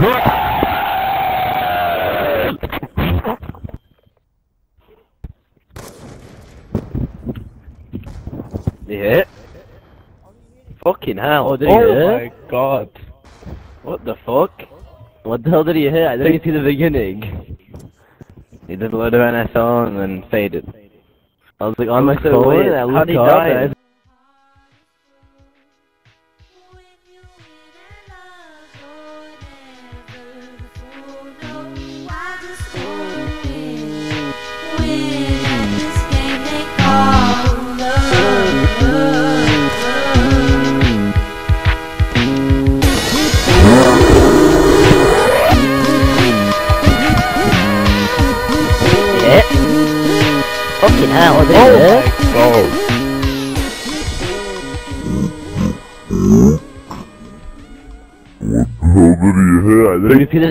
Did he hit? Fucking hell. Oh, did he hit? Oh my god. What the fuck? What the hell did he hit? I didn't see the beginning. He did a load of NSL and then faded. I was like on my so phone weird. and I How looked did he up die? and I fucking hell, what did he hit? Oh. What the hell did he hit? I think